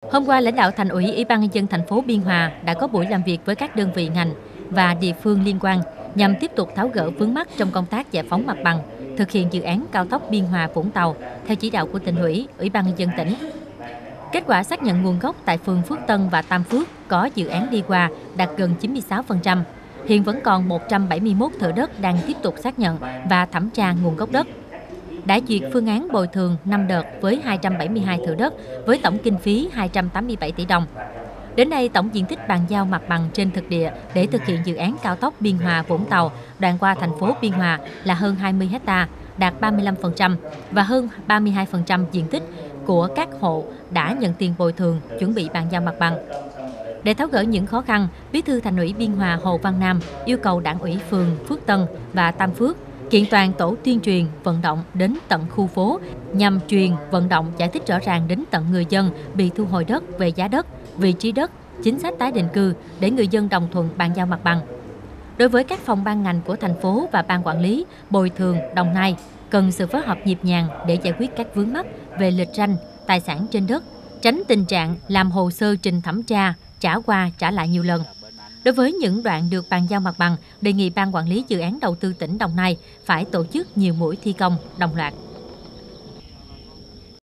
Hôm qua, lãnh đạo Thành ủy, Ủy ban nhân dân thành phố Biên Hòa đã có buổi làm việc với các đơn vị ngành và địa phương liên quan nhằm tiếp tục tháo gỡ vướng mắc trong công tác giải phóng mặt bằng, thực hiện dự án cao tốc Biên Hòa - Vũng Tàu theo chỉ đạo của Tỉnh ủy, Ủy ban nhân dân tỉnh. Kết quả xác nhận nguồn gốc tại phường Phước Tân và Tam Phước có dự án đi qua đạt gần 96%. Hiện vẫn còn 171 thửa đất đang tiếp tục xác nhận và thẩm tra nguồn gốc đất. Đã duyệt phương án bồi thường 5 đợt với 272 thửa đất với tổng kinh phí 287 tỷ đồng. Đến nay, tổng diện tích bàn giao mặt bằng trên thực địa để thực hiện dự án cao tốc Biên Hòa - Vũng Tàu đoạn qua thành phố Biên Hòa là hơn 20 ha, đạt 35% và hơn 32% diện tích của các hộ đã nhận tiền bồi thường, chuẩn bị bàn giao mặt bằng. Để tháo gỡ những khó khăn, Bí thư Thành ủy Biên Hòa Hồ Văn Nam yêu cầu Đảng ủy phường Phước Tân và Tam Phước kiện toàn tổ tuyên truyền, vận động đến tận khu phố nhằm truyền, vận động giải thích rõ ràng đến tận người dân bị thu hồi đất về giá đất, vị trí đất, chính sách tái định cư để người dân đồng thuận bàn giao mặt bằng. Đối với các phòng ban ngành của thành phố và ban quản lý, bồi thường, Đồng Nai, cần sự phối hợp nhịp nhàng để giải quyết các vướng mắc về lịch ranh, tài sản trên đất, tránh tình trạng làm hồ sơ trình thẩm tra, trả qua trả lại nhiều lần. Đối với những đoạn được bàn giao mặt bằng, đề nghị Ban Quản lý Dự án Đầu tư tỉnh Đồng Nai phải tổ chức nhiều mũi thi công đồng loạt.